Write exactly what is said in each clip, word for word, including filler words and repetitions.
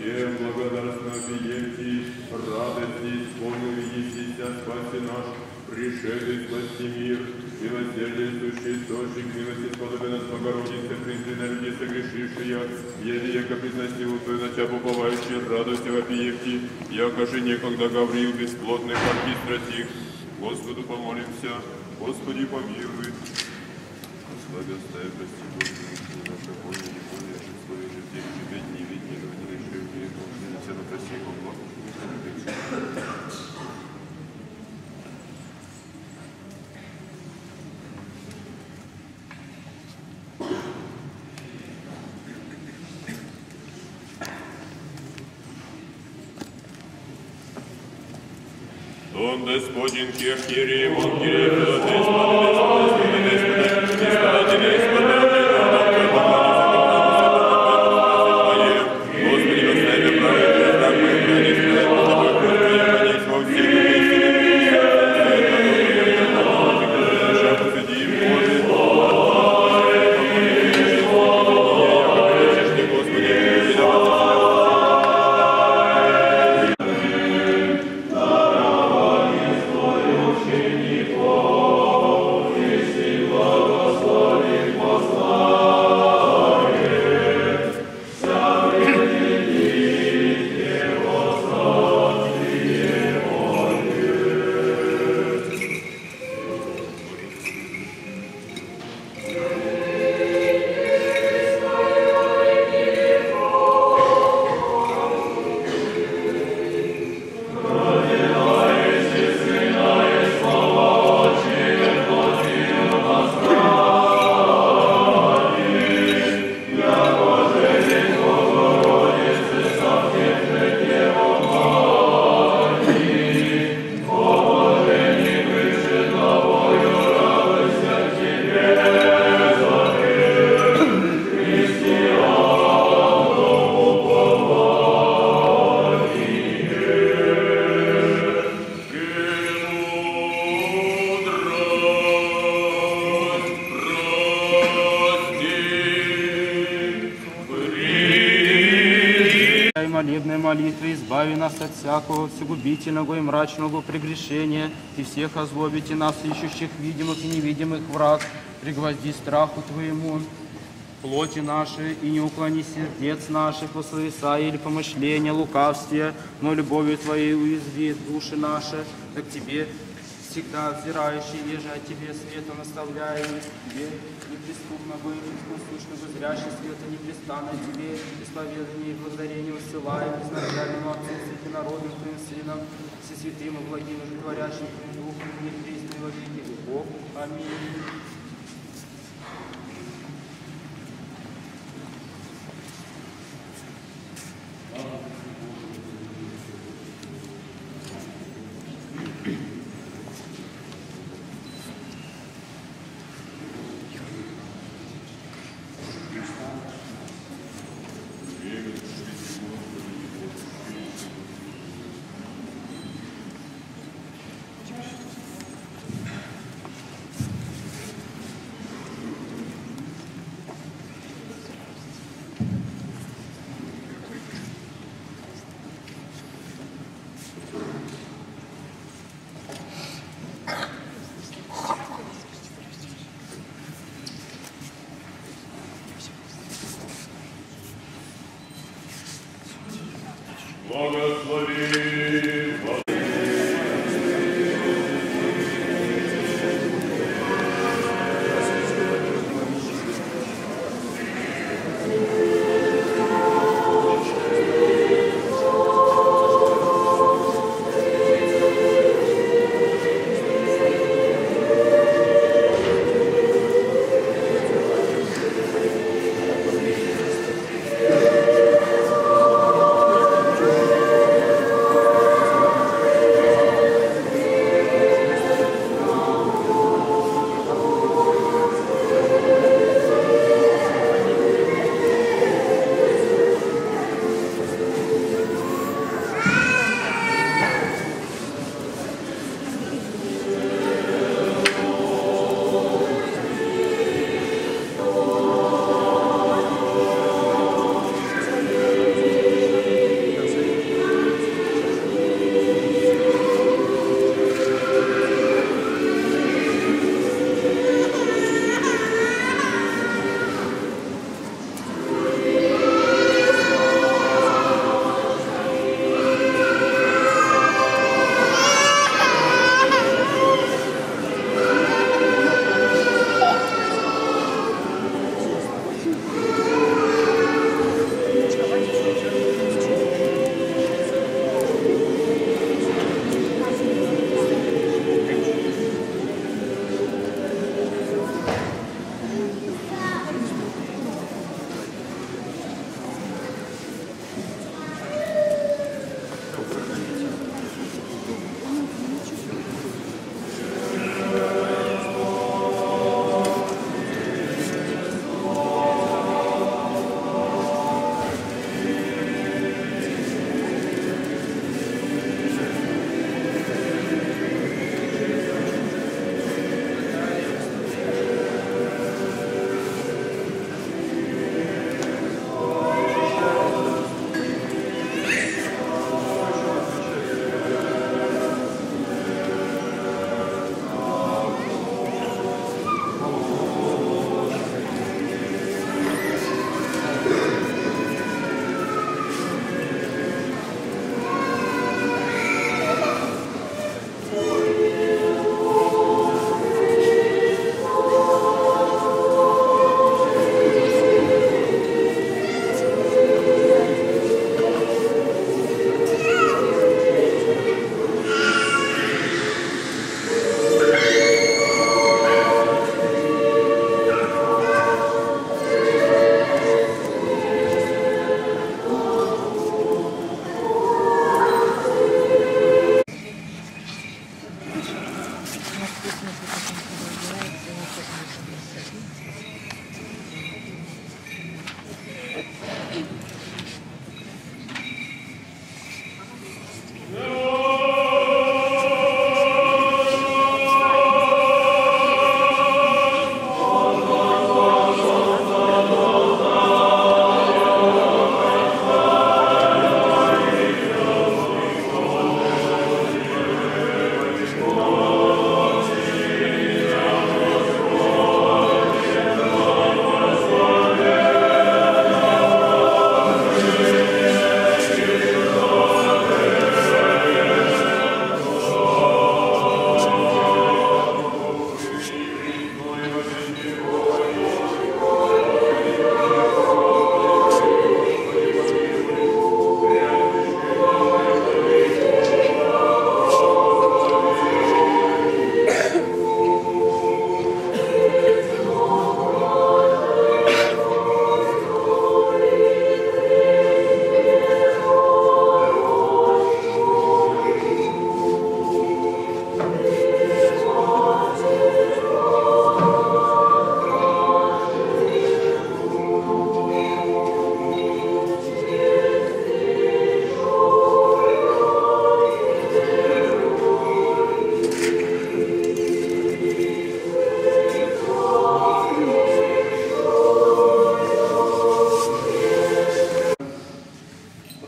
Всем благодарственно объемти, радости исполнил Есися, спаси наш, пришедший спасти мир, милосердие сущий источник, милости сподобен нас Богородице, презрена людей согрешившая, еди, яко призносил Твою нача уповающий, радости вопиевти, яко же некогда Гавриил бесплотный архистра тих. Господу помолимся, Господи помилуй. Славя стая, прости, Господи, наша воля, не воля, же славя же в день, живет, не видеть, не говори, не реши, не реши, все на прости, во благо. Он Господин Кирхири, он Кирилл, Господи, Господи, Господи, Господи, Господи, Молебной молитвы избави нас от всякого всегубительного и мрачного прегрешения, и всех озлобите нас, ищущих видимых и невидимых враг, пригвозди страху Твоему, плоти нашей, и не уклони сердец наших во словеса или помышления, лукавствия, но любовью Твоей уязви души наши, так Тебе всегда взирающий, еже от Тебе света наставляю, Тебе неприступно быть, послушно возрящий света непрестанно Тебе, исповедание и благодарение высылаем, безначальному Отцу, Святинародным Твоим Сыном, Всесвятым и благим и животворящим Твоим Духом, мир Христу и во веки веков. Аминь.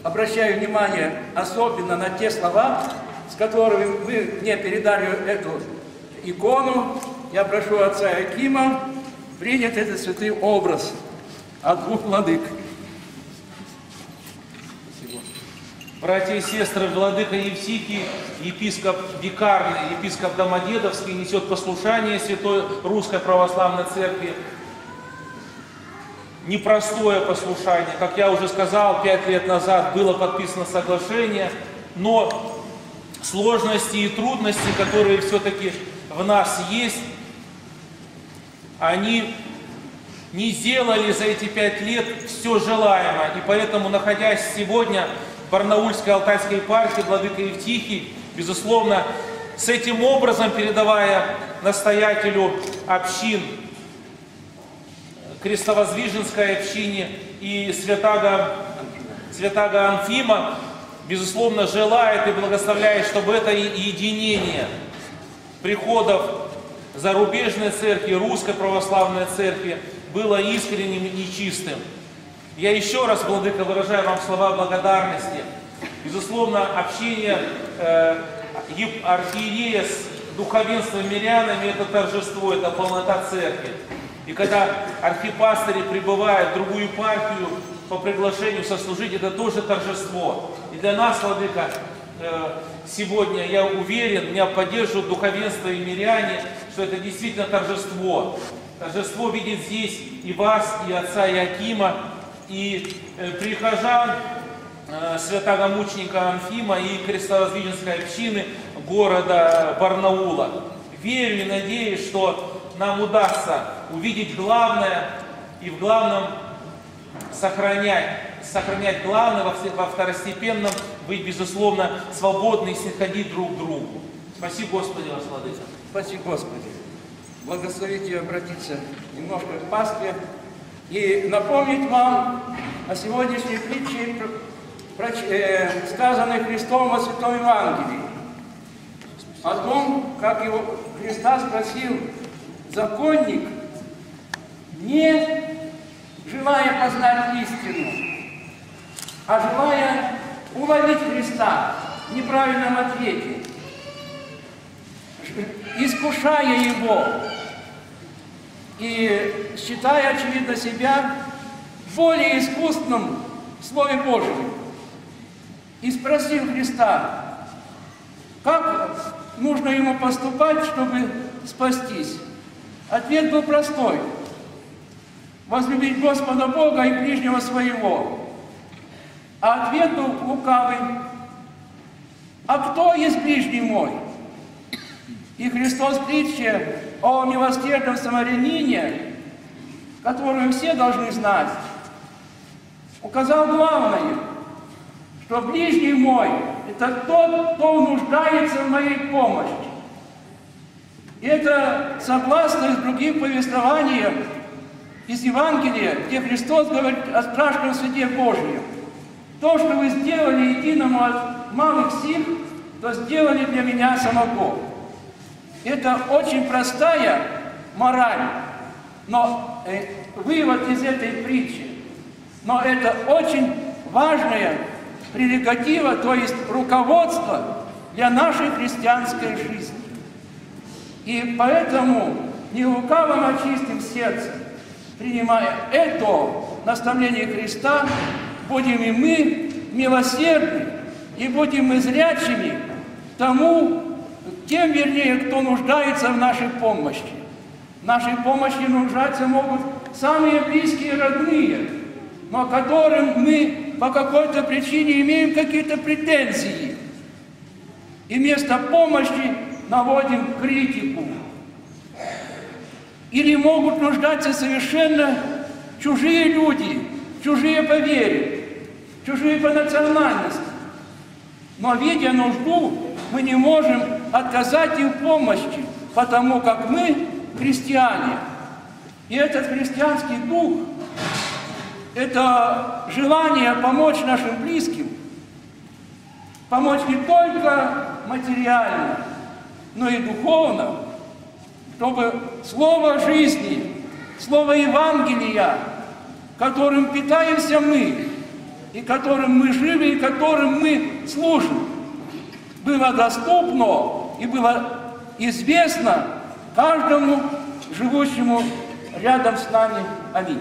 обращаю внимание особенно на те слова, с которыми вы мне передали эту икону. Я прошу отца Иоакима принять этот святый образ от двух владык. Братья и сестры, владыка Евтихий, епископ Викарный, епископ Домодедовский, несет послушание Святой Русской Православной Церкви. Непростое послушание. Как я уже сказал, пять лет назад было подписано соглашение, но сложности и трудности, которые все-таки в нас есть, они не сделали за эти пять лет все желаемое. И поэтому, находясь сегодня в Барнаульской Алтайской епархии, владыка Евтихий, безусловно, с этим образом, передавая настоятелю общин, Крестовоздвиженской общине и святаго, святаго Анфима, безусловно, желает и благословляет, чтобы это единение приходов зарубежной церкви, русской православной церкви было искренним и чистым. Я еще раз, владыка, выражаю вам слова благодарности. Безусловно, общение э, архиерея с духовенством мирянами – это торжество, это полнота церкви. И когда архипастыри прибывают в другую епархию по приглашению сослужить, это тоже торжество. И для нас, владыка, э, сегодня, я уверен, меня поддерживают духовенство и миряне, что это действительно торжество. Торжество видит здесь и вас, и отца Иоакима, и э, прихожан э, святого-мученика Анфима и Крестовоздвиженской общины города Барнаула. Верю и надеюсь, что нам удастся увидеть главное и в главном сохранять, сохранять главное во, во второстепенном, быть, безусловно, свободны и снисходить друг к другу. Спасибо, Господи, вас, владыка. Спасибо, Господи. Благословите обратиться немножко к Пасхе и напомнить вам о сегодняшней притче, сказанной Христом во Святом Евангелии. О том, как его Христа спросил законник, не желая познать истину, а желая уловить Христа в неправильном ответе, искушая его и считая, очевидно, себя более искусным в Слове Божьем. И спросил Христа, как нужно ему поступать, чтобы спастись. Ответ был простой. Возлюбить Господа Бога и ближнего своего. А ответ был лукавый. А кто есть ближний мой? И Христос в притче о милосердном самарянине, которую все должны знать, указал главное, что ближний мой – это тот, кто нуждается в моей помощи. И это согласно с другим повествованием из Евангелия, где Христос говорит о страшном суде Божьем. То, что вы сделали единому от малых сил, то сделали для меня самого. Это очень простая мораль, но э, вывод из этой притчи. Но это очень важная прерогатива, то есть руководство для нашей христианской жизни. И поэтому не лукавым, а чистым сердцем, принимая это наставление Христа, будем и мы милосердны, и будем мы зрячими тому, тем, вернее, кто нуждается в нашей помощи. В нашей помощи нуждаться могут самые близкие родные, но которым мы по какой-то причине имеем какие-то претензии. И вместо помощи наводим критику. Или могут нуждаться совершенно чужие люди, чужие по вере, чужие по национальности. Но, видя нужду, мы не можем отказать им в помощи, потому как мы христиане. И этот христианский дух, это желание помочь нашим близким, помочь не только материально, но и духовно, чтобы слово жизни, слово Евангелия, которым питаемся мы, и которым мы живы, и которым мы служим, было доступно и было известно каждому живущему рядом с нами. Аминь.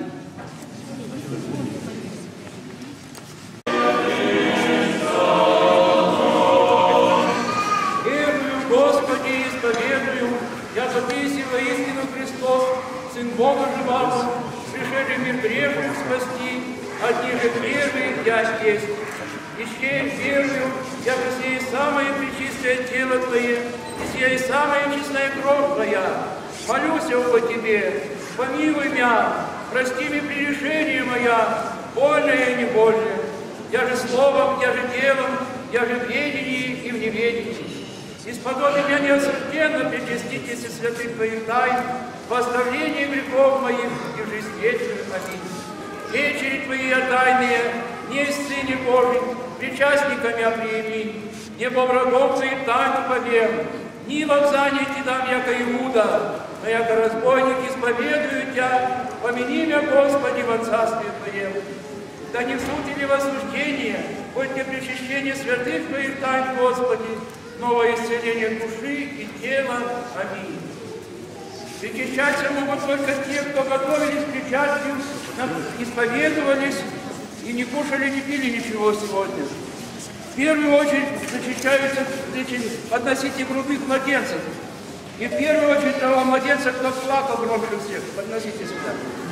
Верую, Господи, исповедую, я Ты воистину Христос, Сын Бога живого, пришедший мир грешных спасти, одни же первые я есть. Ищей верую, я сей самое пречистое тело Твое, и сей самая чистая кровь Твоя. Молюсь по Тебе, помилуй меня, прости мне прегрешение моя, больное и невольное. Я же словом, я же делом, я же в ведении и в неведении. Исподоби меня неосужденно причаститесь святых Твоих тайн, в оставлении грехов моих и в жизнь вечную. Аминь. Вечери Твои тайные, не из Сыне Божий, причастниками оприми, не во врагов Твоих тайну повем, ни во взании Ти дам, яко Иуда, но яко разбойник исповедую Тя, помяни меня, Господи, во Царстве Твоем. Да не в суд или в осуждение, хоть не причащение святых Твоих тайн, Господи, но во исцеление души и тела. Аминь. Причащаться могут только те, кто готовились к причастию, исповедовались и не кушали, не пили ничего сегодня. В первую очередь зачищаются подносите грудных младенцев. И в первую очередь того младенца, кто плакал громче всех, подносите сюда.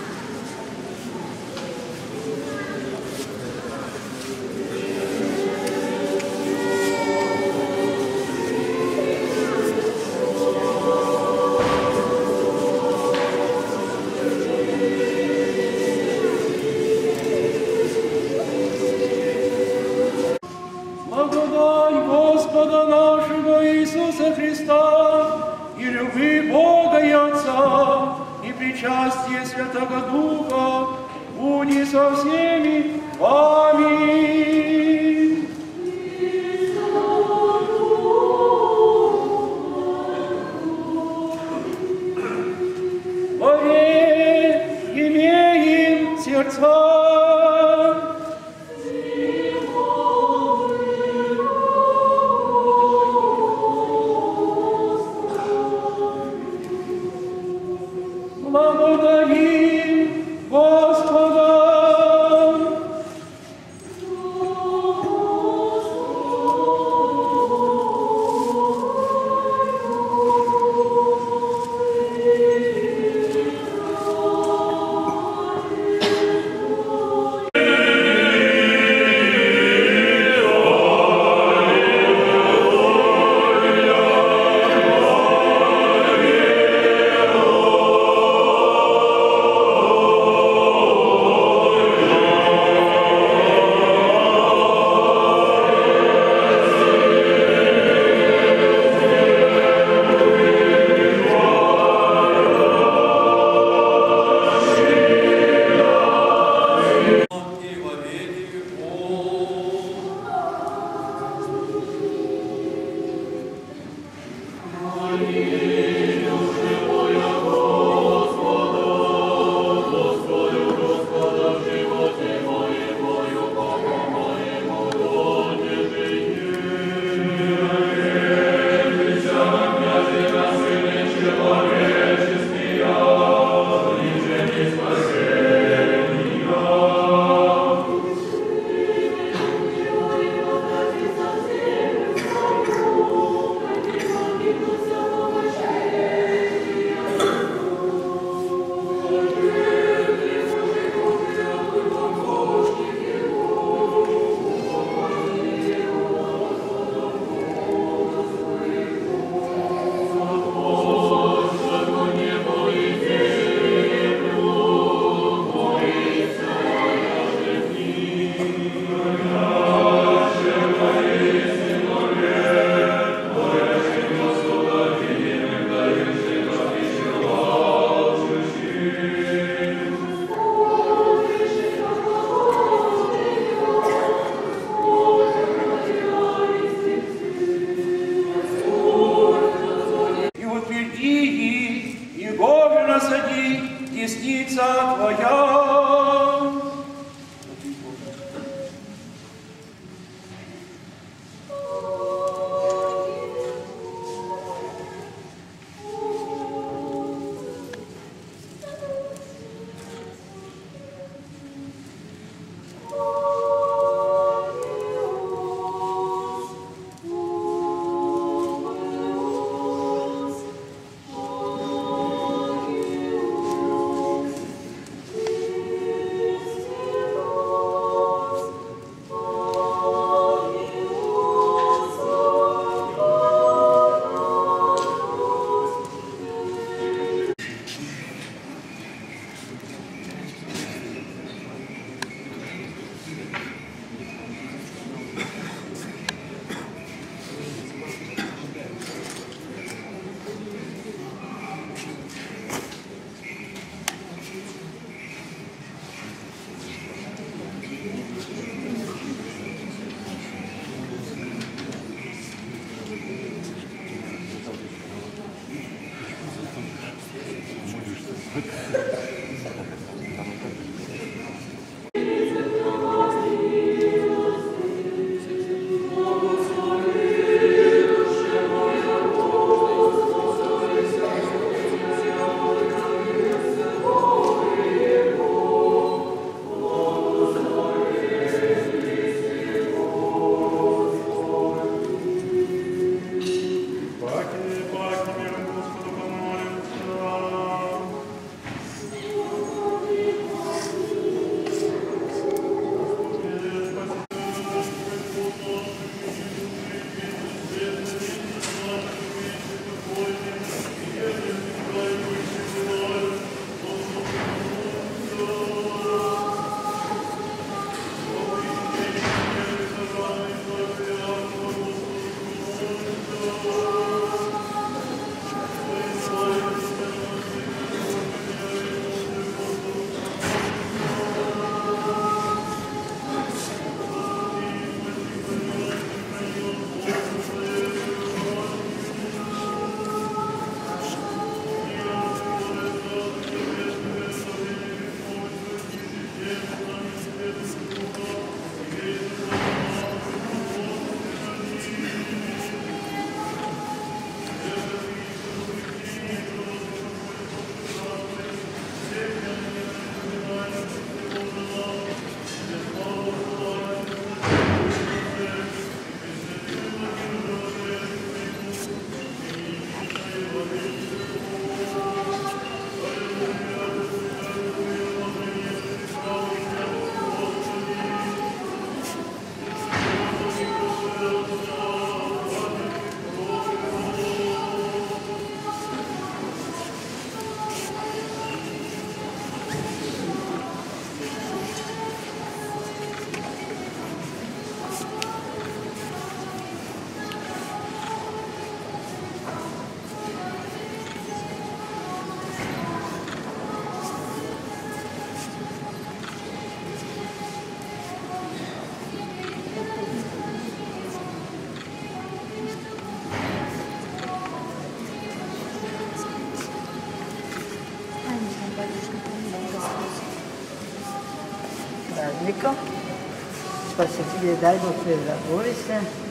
Благодать Господа нашего Иисуса Христа и любви Бога и Отца и причастие Святого Духа будь со всеми вами. Горе имеем сердца. Благодарим Господа. праздником. Спаситель, дай Бог, радуйся.